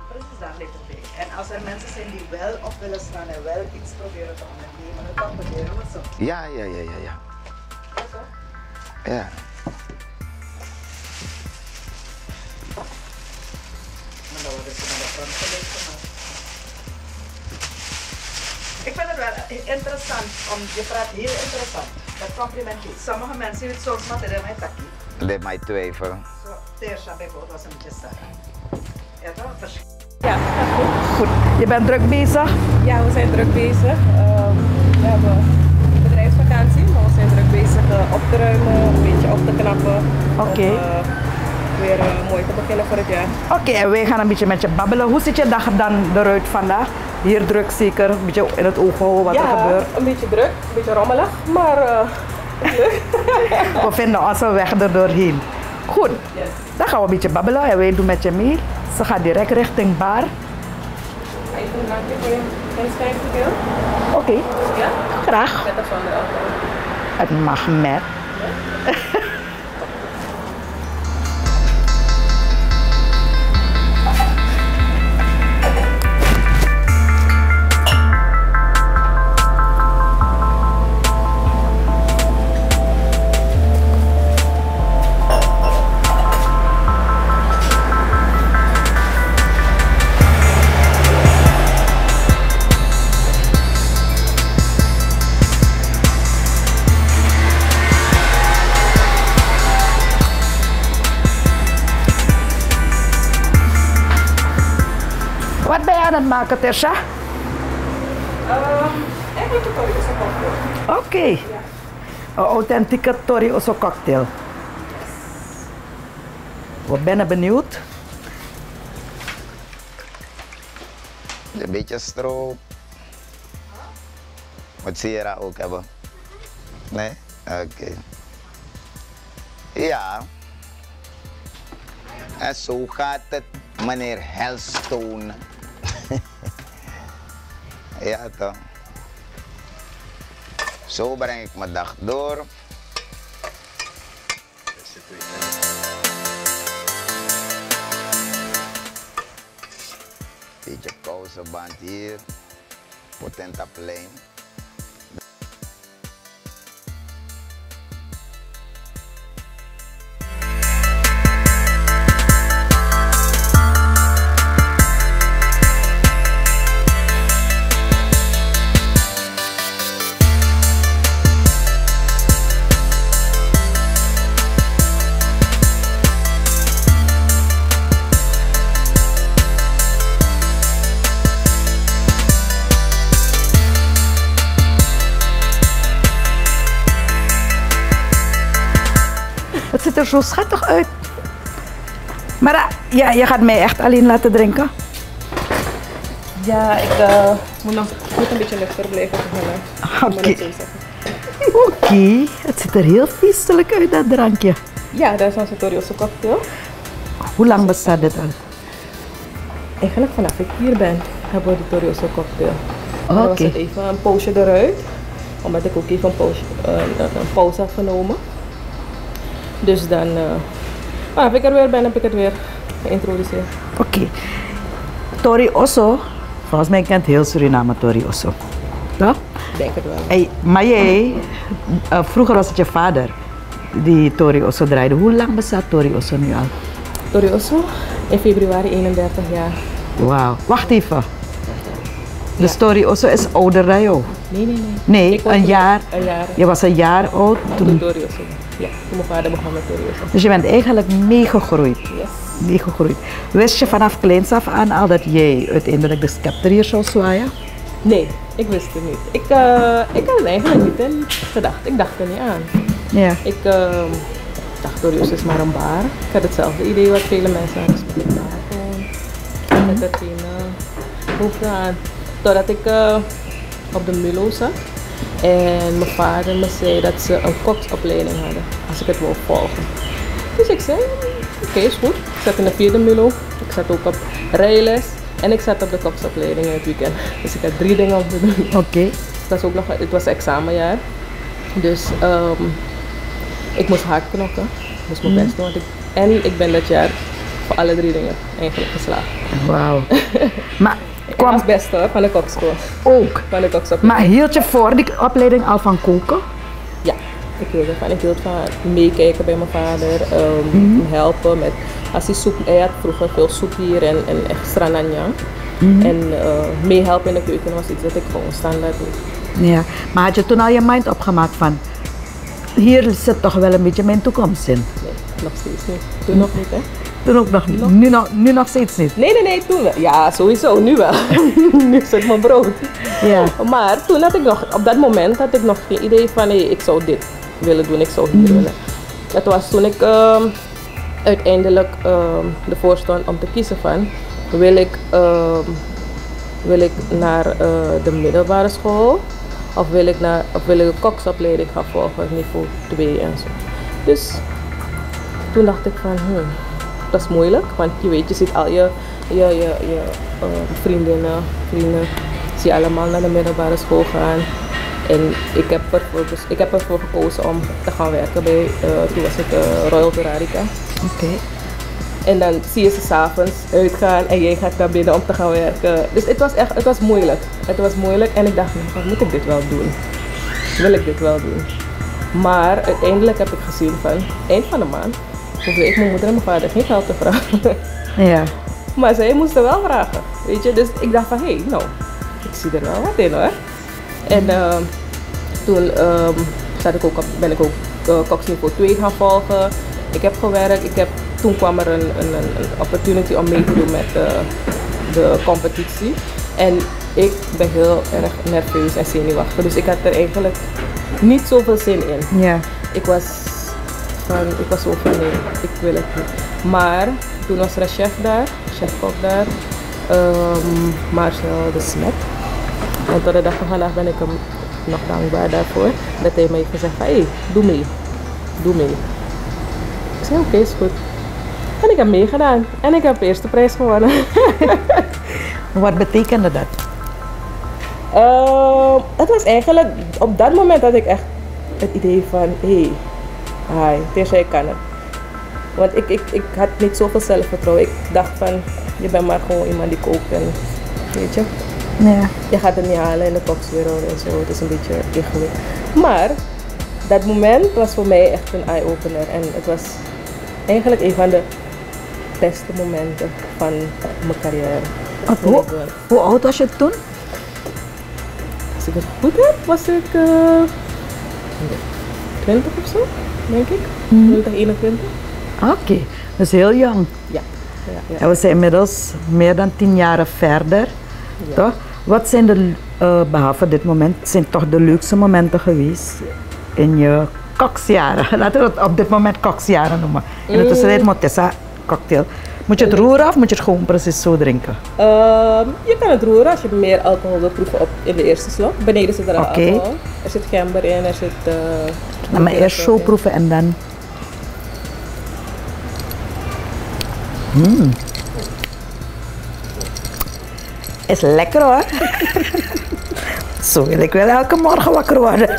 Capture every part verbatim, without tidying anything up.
Precies, daar ligt het bij. En als er mensen zijn die wel op willen staan en wel iets proberen te ondernemen, dan proberen we zo. Ja, ja, ja, ja, ja. Ja, zo. Ja. Maar dan worden ze naar de front gelegd gemaakt. Ik vind het wel interessant, om, je praat heel interessant. Dat compliment je. Sommige mensen hebben het soms maar tegen mij takkie. Let mij twijfelen. Zo, Teersha bijvoorbeeld was een beetje sterk. Ja, toch? Vers- Ja, gaat goed. Goed, je bent druk bezig. Ja, we zijn druk bezig. Um, we hebben bedrijfsvakantie, maar we zijn druk bezig uh, op te ruimen, een beetje op te knappen. Oké. Om uh, weer uh, mooi te beginnen voor het jaar. Oké, okay, en wij gaan een beetje met je babbelen. Hoe ziet je dag dan eruit vandaag? Hier druk zeker, een beetje in het oog houden wat ja, er gebeurt. een beetje druk, een beetje rommelig, maar uh, we vinden onze weg er doorheen. Goed, yes. Dan gaan we een beetje babbelen en wij doen met je mee. Ze gaat direct richting bar. Even een drankje voor je inschrijven wil. Oké, okay. Ja? Graag. Met of zonder alcohol? Het mag met. Ja? Wat ben je aan het maken, Tersha? Um, eigenlijk een Tori Osso cocktail. Oké. Okay. Ja. Een authentieke Tori Osso cocktail. Yes. We zijn benieuwd. Een beetje stroop. Moet Sierra ook hebben? Nee? Oké. Okay. Ja. En zo gaat het, meneer Hellstone. Ja toch. Zo breng ik mijn dag door. Beetje kousenband hier. Potentaplein. Het ziet er zo schattig uit. Maar uh, ja, je gaat mij echt alleen laten drinken? Ja, ik uh, moet nog moet een beetje nuchter blijven beginnen. Oké. Oké, okay. Het ziet er heel feestelijk uit, dat drankje. Ja, dat is onze Tori Osso cocktail. Hoe lang bestaat dit al? Eigenlijk vanaf ik hier ben, hebben we de Tori Osso cocktail. Oké. Dan was het even een poosje eruit, omdat ik ook even een pauze, uh, een pauze had genomen. Dus dan, uh, maar als ik er weer ben, heb ik het weer geïntroduceerd. Oké. Okay. Tori Osso, volgens mij kent heel Suriname Tori Osso. Ja? Ik denk het wel. Hey, maar jij, uh, vroeger was het je vader die Tori Osso draaide. Hoe lang bestaat Tori Osso nu al? Tori Osso in februari eenendertig jaar. Wauw, wacht even. De Ja. Tori Osso is ouder dan jou? Nee, nee, nee. Nee, Ik was een toen- jaar. Een jaar. Je was een jaar oud Toen toen. Tori Osso. Ja, toen mijn vader begon met Tori Osso. Dus je bent eigenlijk meegegroeid. Yes. meegegroeid. Wist je vanaf kleins af aan al dat jij uiteindelijk de scepter hier zou zwaaien? Nee, ik wist het niet. Ik, uh, ik had het eigenlijk niet in gedacht. Ik dacht er niet aan. Ja. Ik uh, dacht, Tori Osso is maar een bar. Ik had hetzelfde idee wat vele mensen hadden. Met een bar gewoon. Ik had er geen uh, behoefte aan. Totdat ik uh, op de Mulo zat. En mijn vader me zei dat ze een koksopleiding hadden. Als ik het wou volgen. Dus ik zei, oké, okay, is goed. Ik zat in de vierde Mulo. Ik zat ook op rijles. En ik zat op de koksopleiding in het weekend. Dus ik had drie dingen om te doen. Oké. Okay. Het was ook nog, het was examenjaar. Dus um, ik moest hard knokken. Ik moest mijn best doen. Want ik, en ik ben dat jaar voor alle drie dingen eigenlijk geslaagd. Wauw. Maar Ik kwam was best hoor, van de kokschool. ook. Van de koksopleiding. Maar hield je voor die opleiding al van koken? Ja, ik hield ervan. Ik hield van meekijken bij mijn vader, um, Mhm. hem helpen met, als hij soep, hij had vroeger veel soep hier en, en extra nanja. Mhm. En uh, meehelpen in de keuken was iets dat ik gewoon standaard doe. Ja. Maar had je toen al je mind opgemaakt van, hier zit toch wel een beetje mijn toekomst in? Nee, nog steeds niet. Toen nog niet hè? Toen ook nog niet. Nu nog, nu nog steeds niet. Nee, nee, nee, toen wel. Ja, sowieso, nu wel. Nu is het mijn brood. Ja. Maar toen had ik nog, op dat moment had ik nog geen idee van, hé, ik zou dit willen doen, ik zou hier willen. Het was toen ik um, uiteindelijk um, ervoor stond om te kiezen van, wil ik, um, wil ik naar uh, de middelbare school of wil ik, naar, of wil ik een koksopleiding gaan volgen, niveau twee en zo. Dus toen dacht ik van, hmm, dat is moeilijk, want je weet, je ziet al je, je, je, je uh, vriendinnen, vrienden, zie je allemaal naar de middelbare school gaan. En ik heb ervoor, dus ik heb ervoor gekozen om te gaan werken bij, uh, toen was ik uh, Royal Torarica. Oké. Okay. En dan zie je ze s'avonds uitgaan en jij gaat naar binnen om te gaan werken. Dus het was echt, het was moeilijk. Het was moeilijk en ik dacht, wat moet ik dit wel doen? Wil ik dit wel doen? Maar uiteindelijk heb ik gezien van, eind van de maand, hoefde ik mijn moeder en mijn vader geen geld te vragen. Ja. Maar zij moesten wel vragen, weet je. Dus ik dacht van, hé, hey, nou, ik zie er wel wat in hoor. En uh, toen um, zat ik ook op, ben ik ook uh, koksniveau twee gaan volgen. Ik heb gewerkt, ik heb, toen kwam er een, een, een opportunity om mee te doen met uh, de competitie. En ik ben heel erg nerveus en zenuwachtig, dus ik had er eigenlijk niet zoveel zin in. Ja. Ik was van, ik was zo van nee, ik wil het niet. Maar toen was er een chef daar, chefkok daar, um, Marcel de Smet. En tot de dag van vandaag ben ik hem nog dankbaar daarvoor. Dat hij mij heeft gezegd van, hé, hey, doe mee. Doe mee. Ik zei, oké, okay, is goed. En ik heb meegedaan. En ik heb de eerste prijs gewonnen. Wat betekende dat? Uh, het was eigenlijk, op dat moment had ik echt het idee van, hé, hey, hi, Teersja, ik kan het. Want ik, ik, ik had niet zoveel zelfvertrouwen. Ik dacht van, je bent maar gewoon iemand die kookt en, weet je. Ja. Je gaat het niet halen in de kokswereld en zo, het is een beetje ingewikkeld. Maar dat moment was voor mij echt een eye-opener en het was eigenlijk een van de beste momenten van mijn carrière. Wat, hoe, hoe oud was je toen? Als ik het goed heb, was ik uh, twintig of zo, denk ik. Mm. twintig, eenentwintig. Oké, okay. Dus heel jong. Ja. ja, ja. En we zijn inmiddels meer dan tien jaar verder, Ja. toch? Wat zijn de, uh, behalve dit moment, zijn toch de leukste momenten geweest in je koksjaren? Laten we het op dit moment koksjaren noemen. In de tussentijd moet Tessa cocktail. Moet je het roeren of moet je het gewoon precies zo drinken? Uh, je kan het roeren als je meer alcohol wil proeven op in de eerste slok. Beneden zit er al okay. alcohol. Er zit gember in, er zit... Uh, nou, maar eerst zo in. Proeven en dan... Mm. Is lekker hoor. Zo wil ik wel elke morgen wakker worden.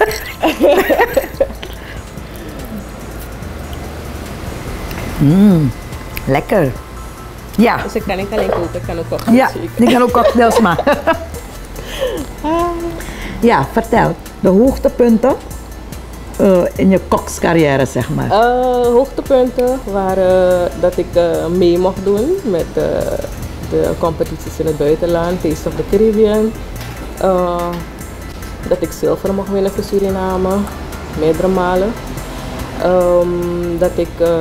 mm. Lekker. Ja. Dus ik kan niet alleen koken, ik kan ook cocktails. Ja, ik kan ook cocktails maken. Ja, vertel. De hoogtepunten uh, in je kokscarrière, zeg maar. Uh, hoogtepunten waren dat ik uh, mee mocht doen met uh, de competities in het buitenland, Taste of the Caribbean. Uh, dat ik zilver mocht winnen voor Suriname, meerdere malen. Um, dat ik uh,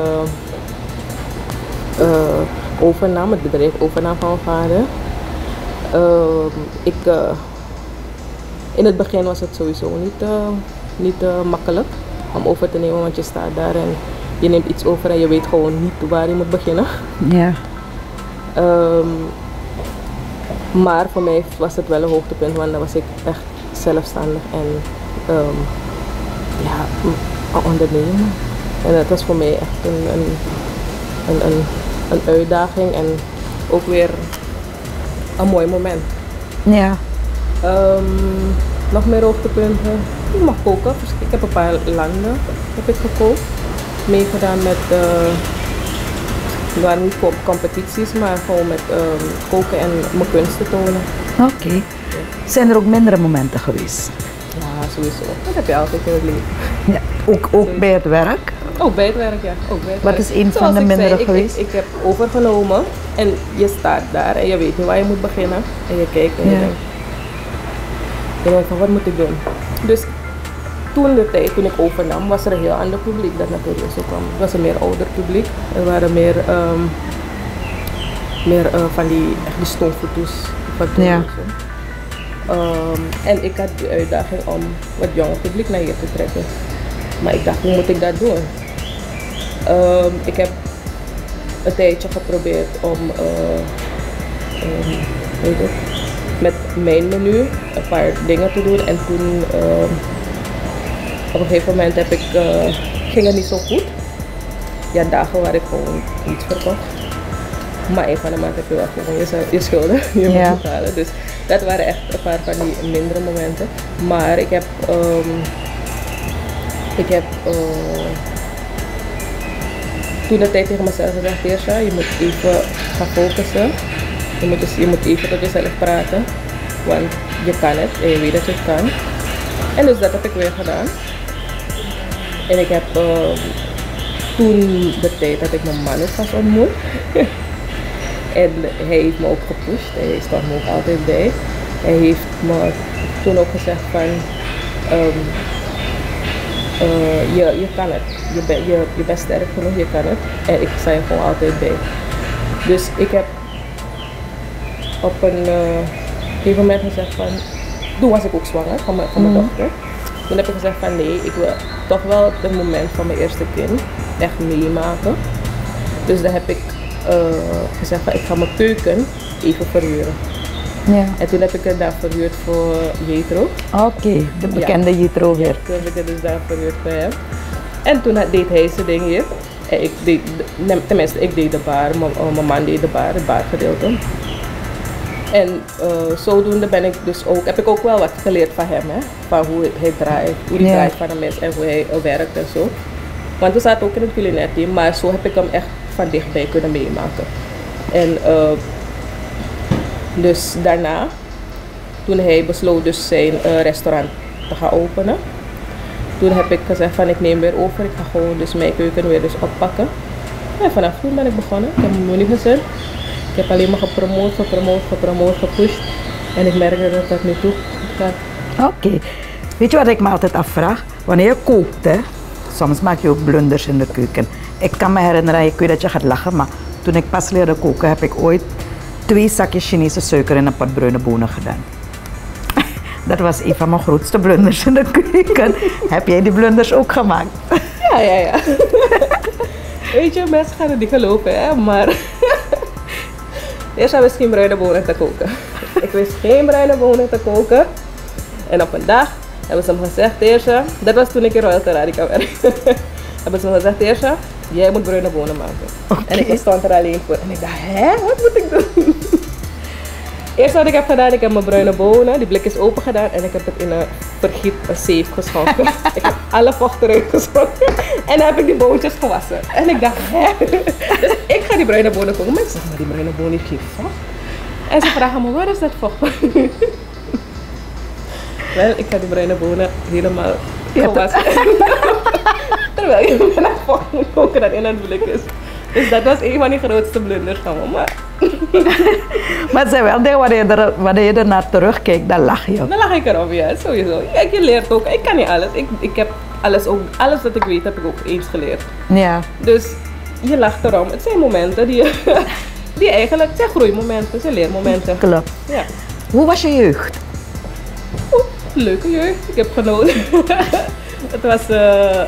uh, overnam, het bedrijf overnam van mijn vader. Uh, ik, uh, in het begin was het sowieso niet, uh, niet uh, makkelijk om over te nemen, want je staat daar en je neemt iets over en je weet gewoon niet waar je moet beginnen. Ja. Um, maar voor mij was het wel een hoogtepunt, want dan was ik echt zelfstandig en um, ja, een ondernemer. En dat was voor mij echt een, een, een, een, een uitdaging en ook weer een mooi moment. Ja. Um, nog meer hoogtepunten. Ik mag koken. Ik heb een paar landen heb ik gekookt. Meegedaan met uh, Het waren niet com- competities, maar gewoon met um, koken en mijn kunsten tonen. Oké. Okay. Zijn er ook mindere momenten geweest? Ja, sowieso. Dat heb je altijd in het leven. Ja, ook ook bij het werk? Ook bij het werk, ja. Ook bij het Wat werk. is een Zoals van de ik mindere zei, geweest? Ik, ik, ik heb overgenomen en je staat daar en je weet niet waar je moet beginnen. En je kijkt en je Ja. denkt, je denkt van wat moet ik doen? Dus toen de tijd, toen ik overnam, was er een heel ander publiek dat naar Curioso kwam. Het was een meer ouder publiek. Er waren meer, um, meer uh, van die, echt die stomfoto's van Curioso. Ja. Um, en ik had de uitdaging om wat jonger publiek naar hier te trekken. Maar ik dacht, hoe moet ik dat doen? Um, ik heb een tijdje geprobeerd om uh, um, weet het, met mijn menu een paar dingen te doen. En toen um, op een gegeven moment heb ik, uh, ging het niet zo goed. Ja, dagen waar ik gewoon iets verkocht. Maar een van de maanden heb je wel gewoon je, je schulden die je Ja. moet betalen. Dus dat waren echt een paar van die mindere momenten. Maar ik heb, um, ik heb uh, toen de tijd tegen mezelf gezegd, Teersja, je moet even gaan focussen. Je moet, dus, je moet even tot jezelf praten. Want je kan het en je weet dat je het kan. En dus dat heb ik weer gedaan. En ik heb uh, toen de tijd dat ik mijn man ook pas ontmoet. En hij heeft me ook gepusht, hij staat me ook altijd bij. Hij heeft me toen ook gezegd van, um, uh, je, je kan het, je, ben, je, je bent sterk genoeg, je kan het. En ik sta je gewoon altijd bij. Dus ik heb op een uh, gegeven moment gezegd van, toen was ik ook zwanger van mijn, van mijn mm. dochter. Toen heb ik gezegd van nee, ik wil toch wel het moment van mijn eerste kind echt meemaken. Dus dan heb ik Uh, gezegd van ik ga mijn keuken even verhuren. Ja. En toen heb ik het daar verhuurd voor Jetro. Oké, okay, de bekende ja. Jetro weer. Ja, toen heb ik het dus daar verhuurd voor hem. En toen deed hij zijn ding hier. En ik deed, tenminste ik deed de bar, mijn man deed de bar, het bargedeelte. En uh, zodoende ben ik dus ook, heb ik ook wel wat geleerd van hem, hè? Van hoe hij draait, hoe hij ja. draait van hem is en hoe hij uh, werkt en zo. Want we zaten ook in het culinair team, maar zo heb ik hem echt van dichtbij kunnen meemaken. En uh, dus daarna, toen hij besloot dus zijn uh, restaurant te gaan openen, toen heb ik gezegd van ik neem weer over, ik ga gewoon dus mijn keuken weer dus oppakken. En vanaf toen ben ik begonnen, ik heb mijn menu gezet. Ik heb alleen maar gepromoot, gepromoot, gepromoot, gepusht. En ik merk dat dat nu toe gaat. Oké. Okay. Weet je wat ik me altijd afvraag? Wanneer je kookt, hè, soms maak je ook blunders in de keuken. Ik kan me herinneren, ik weet dat je gaat lachen, maar toen ik pas leerde koken heb ik ooit twee zakjes Chinese suiker in een pot bruine bonen gedaan. Dat was een van mijn grootste blunders in de keuken. Heb jij die blunders ook gemaakt? Ja, ja, ja. Weet je, mensen gaan het niet geloven, hè, maar eerst wist ik geen bruine bonen te koken. Ik wist geen bruine bonen te koken. En op een dag hebben ze me gezegd, Teersja, dat was toen ik in Royal Arabica werkte. Hebben ze me gezegd, Teersja, jij moet bruine bonen maken. Okay. En ik stond er alleen voor. En ik dacht, hè, wat moet ik doen? Eerst wat ik heb gedaan, ik heb mijn bruine bonen, die blik is open gedaan en ik heb het in een vergiet, een zeef geschonken. Ik heb alle vocht eruit geschonken en dan heb ik die boontjes gewassen. En ik dacht, hè? Dus ik ga die bruine bonen koken. Mensen zeggen, maar die bruine bonen heeft geen vocht. En ze vragen me, waar is dat vocht? Wel, ik ga die bruine bonen helemaal gewassen. Terwijl je met een vocht moet koken dat in het blik is. Dus dat was een van die grootste blunders van me. Maar, maar het zijn wel dingen wanneer je, er, wanneer je er naar terugkijkt, dan lach je. Dan lach ik erom, ja, sowieso. Kijk, je leert ook. Ik kan niet alles. Ik, ik heb alles, ook, alles wat ik weet, heb ik ook eens geleerd. Ja. Dus je lacht erom. Het zijn momenten die, die eigenlijk, het zijn groeimomenten, het zijn leermomenten. Klopt. Ja. Hoe was je jeugd? Oeh, leuke jeugd. Ik heb genoten. Het was... Uh,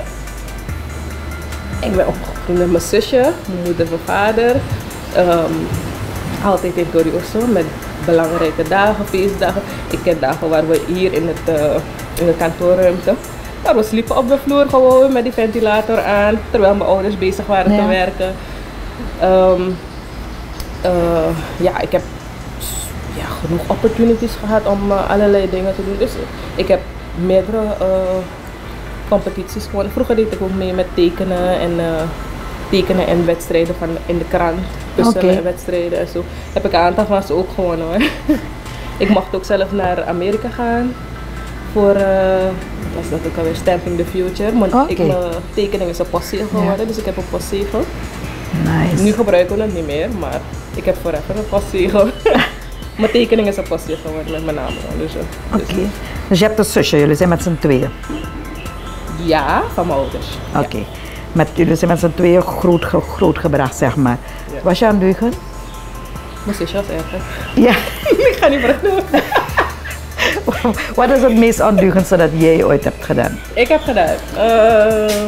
ik ben opgegroeid met mijn zusje, mijn moeder, mijn vader. Um, altijd in Curioso met belangrijke dagen, feestdagen. Ik ken dagen waar we hier in, het, uh, in de kantoorruimte. Maar we sliepen op de vloer gewoon met die ventilator aan, terwijl mijn ouders bezig waren ja. te werken. Um, uh, ja, ik heb ja, genoeg opportunities gehad om uh, allerlei dingen te doen. Dus ik heb meerdere uh, competities gewonnen. Vroeger deed ik ook mee met tekenen en uh, tekenen in wedstrijden van in de krant, puzzelen Oké. en wedstrijden en zo. Heb ik een aantal van ze ook gewonnen hoor. Ik mocht ook zelf naar Amerika gaan voor, uh, wat was dat ook alweer, Stamping the Future. Want Oké. ik, mijn tekening is een postzegel geworden, dus ik heb een postzegel. Nice. Nu gebruiken we het niet meer, maar ik heb forever een postzegel. Mijn tekening is een postzegel geworden met mijn naam erop. Dus, uh, Oké. dus, Dus je hebt een zusje, jullie zijn met z'n tweeën. ja, van mijn ouders. Oké. Met jullie zijn met z'n tweeën groot, ge- grootgebracht, zeg maar. Ja. Was je aan het deugen? Mijn zusje was erger. Ja. Ik ga niet vertellen. Wat is het meest ondeugendste dat jij ooit hebt gedaan? Ik heb gedaan. Uh,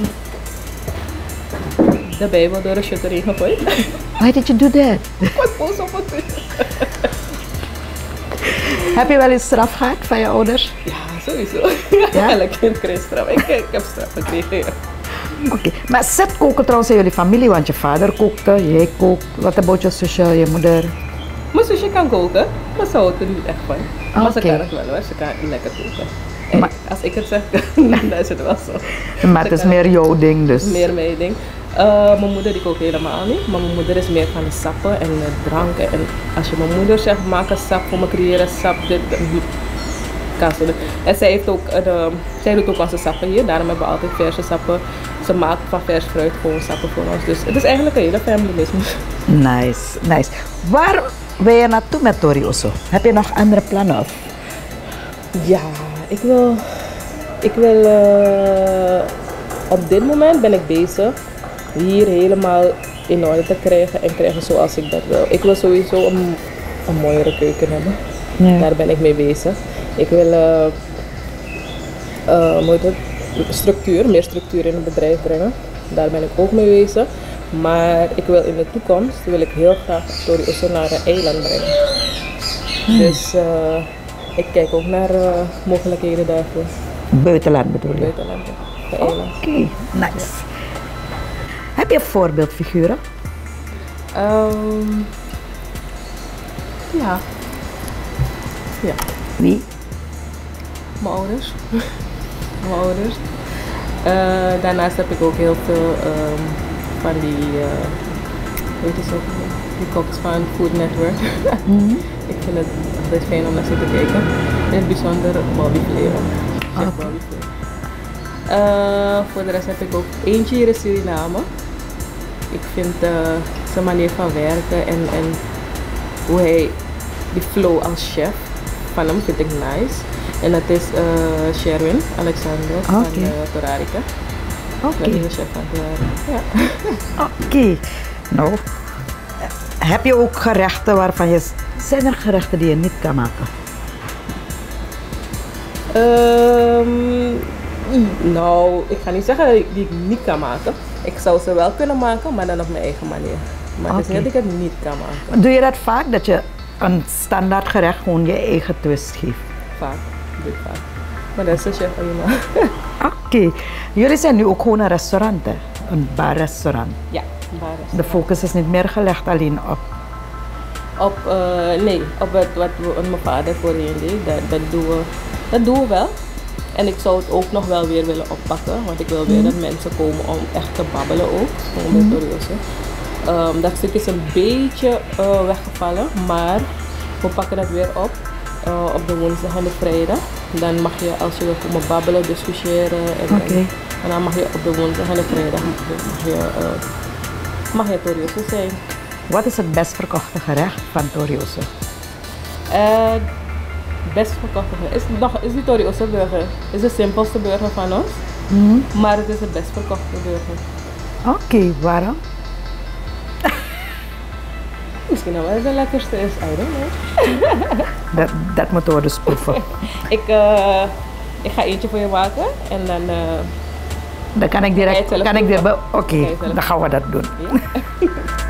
de Bijbel door een shutter heen gegooid. Why did you do that? Ik was boos op mijn zus. Heb je wel eens straf gehad van je ouders? Ja, sowieso. Ja? Elk kind kreeg straf. Ik, ik heb straf gekregen, ja. Oké. Maar zet koken trouwens in jullie familie, want je vader kookte, jij kookt. Wat about je zusje, je moeder? Mijn zusje kan koken, maar ze houdt er niet echt van. Maar ze Oké. kan het wel hoor, ze kan lekker koken. En Maar- als ik het zeg, dan is het wel zo. Maar het is meer jouw ding dus. Meer mijn ding. Uh, mijn moeder die kookt helemaal niet, maar mijn moeder is meer van de sappen en de dranken. En als je mijn moeder zegt, maak een sap voor me, creëer een sap, dit, dit, kan ze doen. En zij, heeft ook, uh, zij doet ook onze sappen hier, daarom hebben we altijd verse sappen. Ze maakt van vers fruit gewoon sappen voor ons. Dus het is eigenlijk een hele family business. Nice, nice. Waar wil je naartoe met Tori Osso? Heb je nog andere plannen? Of? Ja, ik wil, ik wil uh, op dit moment ben ik bezig hier helemaal in orde te krijgen en krijgen zoals ik dat wil. Ik wil sowieso een, een mooiere keuken hebben. Ja. Daar ben ik mee bezig. Ik wil uh, uh, hoe heet het? structuur, meer structuur in het bedrijf brengen. Daar ben ik ook mee bezig. Maar ik wil in de toekomst wil ik heel graag Tori Osso naar een eiland brengen. Dus uh, ik kijk ook naar uh, mogelijkheden daarvoor. Buitenland bedoel je? Buitenland, de eiland. Oké, nice. Heb je voorbeeldfiguren? Um, ja. Ja, Wie? mijn ouders. mijn ouders. Uh, daarnaast heb ik ook heel veel um, van die, uh, hoe heet het zo, die koks van Food Network. Mm-hmm. Ik vind het altijd fijn om naar ze te kijken. In het bijzonder Bobby Fleren. Chef Oké. Bobby Fleren. Uh, voor de rest heb ik ook eentje hier in Suriname. Ik vind uh, zijn manier van werken en, en hoe hij die flow als chef van hem vind ik nice. En dat is uh, Sherwin Alexander van Oké. uh, Torarica. Oké. De nieuwe chef van Torarica. Ja. Oké. Nou, heb je ook gerechten waarvan je... Zijn er gerechten die je niet kan maken? Um, nou, ik ga niet zeggen dat ik die ik niet kan maken. Ik zou ze wel kunnen maken, maar dan op mijn eigen manier. Maar het is Oké. niet dat ik het niet kan maken. Doe je dat vaak, dat je een standaard gerecht gewoon je eigen twist geeft? Vaak, doe ik vaak. Maar dat is de chef eenmaal. Oké. Jullie zijn nu ook gewoon een restaurant, hè? Een barrestaurant. Ja, waar is De focus is niet meer gelegd alleen op... Op, uh, nee, op het, wat we, mijn vader voorheen deed, dat, dat, doen we, dat doen we wel. En ik zou het ook nog wel weer willen oppakken, want ik wil weer Mm. dat mensen komen om echt te babbelen ook, gewoon met Tori Osso. Um, dat stuk is een beetje uh, weggevallen, maar we pakken dat weer op uh, op de woensdag en de vrijdag. Dan mag je, als je wil komen babbelen, discussiëren en, Oké. en, en dan mag je op de woensdag en de vrijdag mag je, mag je, uh, mag je Tori Osso zijn. Wat is het best verkochte gerecht van Tori Osso? Uh, best verkochte burger. Is, nog, is die Tori Osso burger. Is de simpelste burger van ons. Mm. Maar het is de best verkochte burger. Oké, waarom? Misschien nog wel de lekkerste is, I don't know. Dat, dat moeten we dus proeven. ik, uh, ik ga eentje voor je maken en dan... Uh, Dan kan ik Ga je direct... het zelf Kan ik proeven? direct Oké, Ga je het zelf dan gaan we dat doen. ja.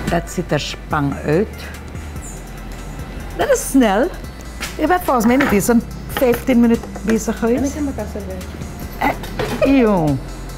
Dat ziet er spang uit. Dat is snel. Je bent volgens mij niet eens een vijftien minuten bezig En ik geweest. heb mijn kassenwerk. Eh, Eeuw.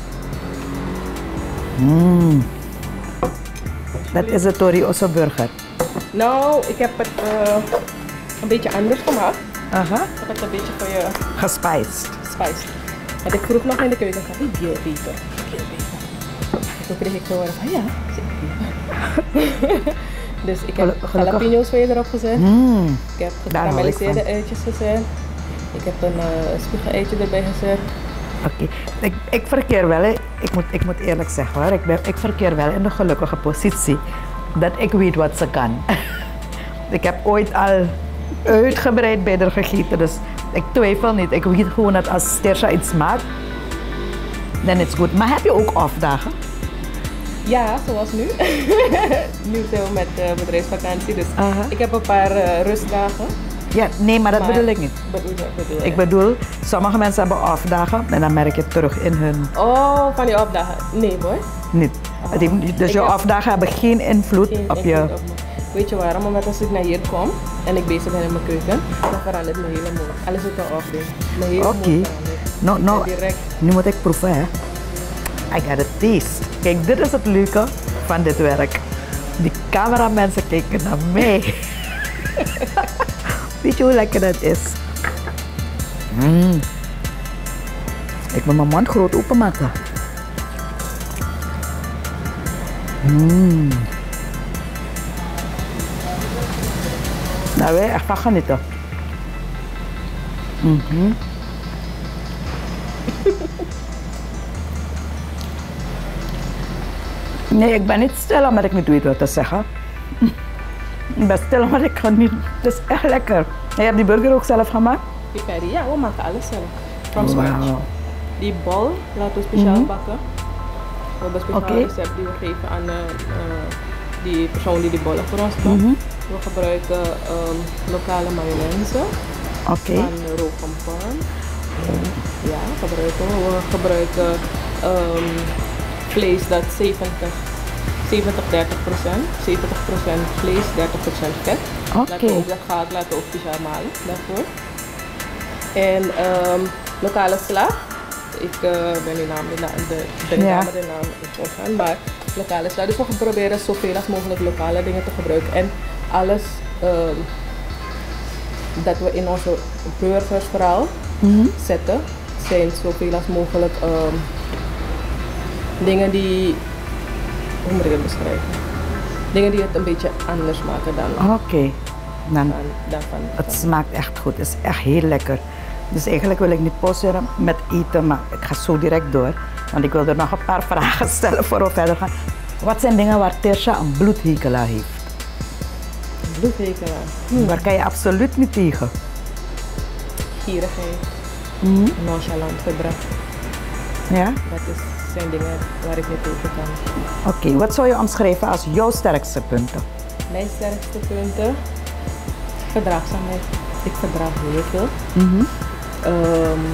Mm. Dat is de Tori Osso burger. Nou, ik heb het uh, een beetje anders gemaakt. Aha. Ik heb het een beetje voor je Gespiced. spiced. Want ik vroeg nog in de keuken, gaat die veel beter? Veel beter. En toen kreeg ik te horen van ja, zeker. Dus ik heb Gelu- gelukkig. jalapeno's voor je erop gezet. Mm. Ik heb Daar hou ik gekarameliseerde van. eitjes gezet. Ik heb een uh, spiegeneitje erbij gezet. Oké, ik, ik verkeer wel, hè. Ik, moet, ik moet eerlijk zeggen hoor, ik, ben, ik verkeer wel in de gelukkige positie dat ik weet wat ze kan. Ik heb ooit al uitgebreid bij haar gegeten, dus ik twijfel niet. Ik weet gewoon dat als Tersha iets maakt, dan is het goed. Maar heb je ook afdagen? Ja, zoals nu. Nu zijn we met uh, bedrijfsvakantie, dus Aha. ik heb een paar uh, rustdagen. Ja, nee, maar dat Maar- bedoel ik niet. Bedoel, bedoel, Ik bedoel, sommige mensen hebben afdagen en dan merk je het terug in hun Oh, van die opdagen? Nee hoor. niet. Het heeft- Dus Ik je heb- afdagen hebben geen invloed Geen op je... invloed op me. Weet je waarom? Omdat als ik naar hier kom en ik bezig ben in mijn keuken, dan verandert mijn hele moed. Alles is al off doen. Mijn hele Oké. moed verandert. Nou, nou, En direct. nu moet ik proeven, hè. I got a taste. Kijk, dit is het leuke van dit werk. Die cameramensen kijken naar mij. Weet je hoe lekker dat is? Mm. Ik moet mijn mond groot openmaken. Mm. Nou, wij echt van genieten. Mhm. Nee, ik ben niet stil omdat ik niet weet wat te zeggen. Ik ben stil omdat ik gewoon niet... Het is echt lekker. En je hebt die burger ook zelf gemaakt? Die curry, ja, we maken alles zelf. From scratch. Wauw. Die bol laten we speciaal Mhm. bakken. We hebben een speciaal Oké. recept die we geven aan uh, uh, die persoon die die bollen voor ons bakt. Mhm. We gebruiken um, lokale mayonaise Oké. van Rogan Farm. Ja, gebruiken we. We gebruiken um, vlees dat zeventig, zeventig dertig procent. zeventig procent vlees, dertig procent vet. Laten we Oké. ook dat gaat laten we ook speciaal malen daarvoor. En um, lokale sla. Ik uh, ben nu naam de, na- de, ben nu Ja. naam de naam ontgaan, maar lokale sla. Dus we proberen zoveel als mogelijk lokale dingen te gebruiken. En alles um, dat we in onze burgers vooral Mhm. zetten, zijn zoveel als mogelijk um, dingen die, hoe moet ik het beschrijven? Dingen die het een beetje anders maken dan, Oké. Dan, dan, dan van, het van- smaakt echt goed. Het is echt heel lekker. Dus eigenlijk wil ik niet pauzeren met eten, maar ik ga zo direct door. Want ik wil er nog een paar vragen stellen voor we verder gaan. Wat zijn dingen waar Tersha een bloedhekel aan heeft? bloedhekel aan. Waar kan je absoluut niet tegen? Gierigheid, Mhm. nonchalant gedrag. Ja? Dat is, zijn dingen waar ik niet tegen kan. Oké, wat zou je omschrijven als jouw sterkste punten? Mijn sterkste punten, verdraagzaamheid. Ik verdraag heel veel. Mhm. Ehm,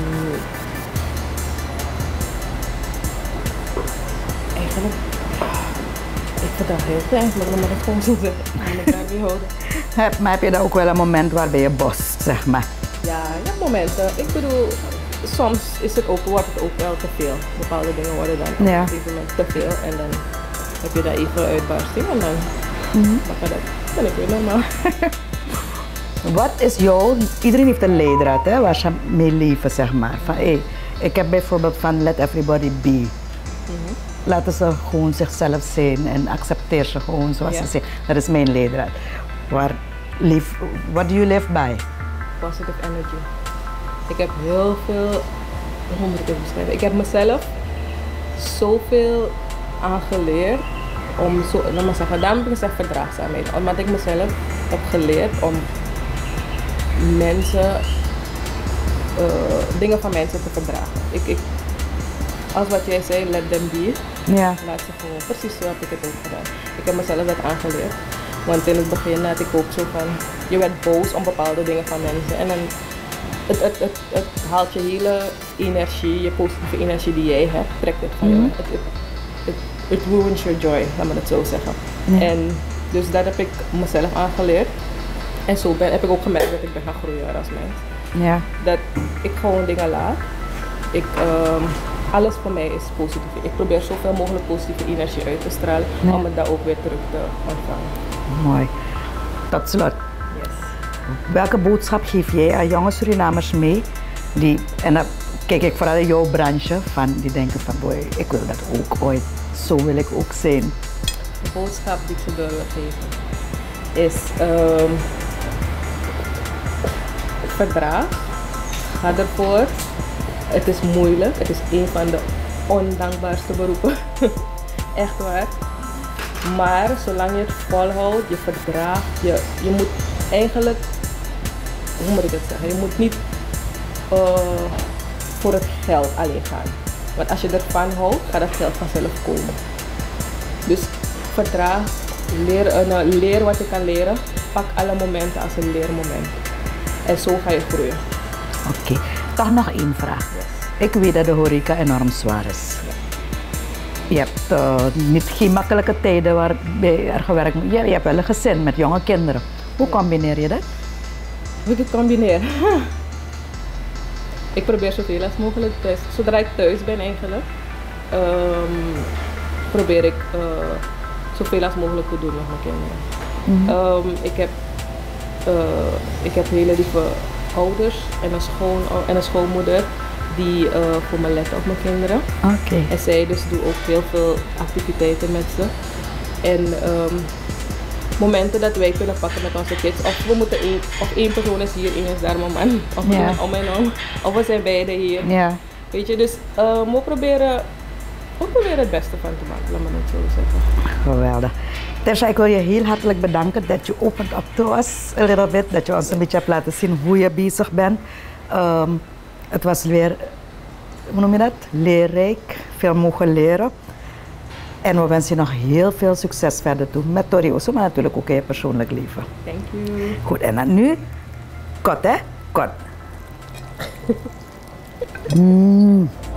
eigenlijk, ik verdraag heel veel eigenlijk, dan moet ik gewoon zo zeggen. Ik moet daar weer houden. Heb, maar heb je dan ook wel een moment waarbij je bost, zeg maar? Ja, je hebt momenten. Ik bedoel, soms is het ook, wordt het ook wel te veel. Bepaalde dingen worden dan Ja. op een gegeven moment te veel en dan heb je daar even een uitbarsting en dan mag dat. Ben ik weer normaal. Wat is jouw... Iedereen heeft een leidraad, hè, waar ze mee leven, zeg maar. Van, hey, ik heb bijvoorbeeld van let everybody be. Laten ze gewoon zichzelf zijn en accepteer ze gewoon zoals Ja. ze zijn. Dat is mijn leidraad. Waar live, what do you live by? Positive energy. Ik heb heel veel, hoe moet ik het beschrijven? Ik heb mezelf zoveel aangeleerd om zo, laat maar zeggen, daarom heb ik gezegd verdraagzaamheid. Omdat ik mezelf heb geleerd om mensen, uh, dingen van mensen te verdragen. Ik, ik, als wat jij zei, let them be, Ja. laat ze gewoon, precies zo heb ik het ook gedaan. Ik heb mezelf dat aangeleerd. Want in het begin had ik ook zo van, je werd boos om bepaalde dingen van mensen. En dan, het, het, het, het haalt je hele energie, je positieve energie die jij hebt, trekt het van je. Mhm. Het, het, het it ruins your joy, laat me het zo zeggen. Ja. En dus dat heb ik mezelf aangeleerd. En zo ben, heb ik ook gemerkt dat ik ben gaan groeien als mens. Ja. Dat ik gewoon dingen laat. Ik, um, alles voor mij is positief. Ik probeer zoveel mogelijk positieve energie uit te stralen Ja. om het daar ook weer terug te ontvangen. Mooi. Tot slot, Yes. welke boodschap geef jij aan jonge Surinamers mee? Die, en dan kijk ik vooral in jouw branche, van, die denken van boy, ik wil dat ook ooit. Zo wil ik ook zijn. De boodschap die ik ze wil geven is um, verdraag. Ga ervoor. Het is moeilijk. Het is een van de ondankbaarste beroepen. Echt waar. Maar zolang je het volhoudt, je verdraagt, je, je moet eigenlijk, hoe moet ik het zeggen, je moet niet uh, voor het geld alleen gaan. Want als je ervan houdt, gaat het geld vanzelf komen. Dus verdraag, leer, uh, leer wat je kan leren, pak alle momenten als een leermoment. En zo ga je groeien. Oké, okay. Toch nog één vraag. Yes. Ik weet dat de horeca enorm zwaar is. Ja. Je hebt uh, niet geen makkelijke tijden waarbij er gewerkt moet. Je, je hebt wel een gezin met jonge kinderen. Hoe combineer je dat? Hoe ik het combineer? Ik probeer zoveel als mogelijk thuis. Zodra ik thuis ben eigenlijk, um, probeer ik uh, zoveel als mogelijk te doen met mijn kinderen. Mm-hmm. um, ik, heb, uh, ik heb hele lieve ouders en een, schoon, en een schoonmoeder die uh, voor me letten op mijn kinderen. Okay. En zij dus doet ook heel veel activiteiten met ze. En um, momenten dat wij kunnen pakken met onze kids, of we moeten één, of één persoon is hier, één is daar, mijn man, of we ja. doen om en om, of we zijn beide hier. Ja. Weet je, dus uh, we, proberen, we proberen het beste van te maken, laat me het zo zeggen. Geweldig. Tesha, ik wil je heel hartelijk bedanken dat je opened up to us a little bit, dat je ons een beetje hebt laten zien hoe je bezig bent. Um, het was weer, hoe noem je dat? Leerrijk, veel mogen leren. En we wensen je nog heel veel succes verder toe met Torioso, maar natuurlijk ook in je persoonlijk leven. Thank you. Goed, en dan nu, kot hè, kot. mm.